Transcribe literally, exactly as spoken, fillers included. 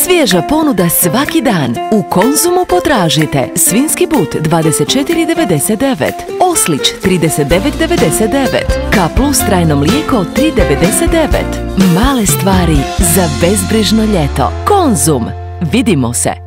Svježa ponuda svaki dan. U Konzumu potražite svinjski but dvadeset četiri devedeset devet, oslić trideset devet devedeset devet, K plus trajno mlijeko tri devedeset devet. Male stvari za bezbrižno ljeto. Konzum. Vidimo se!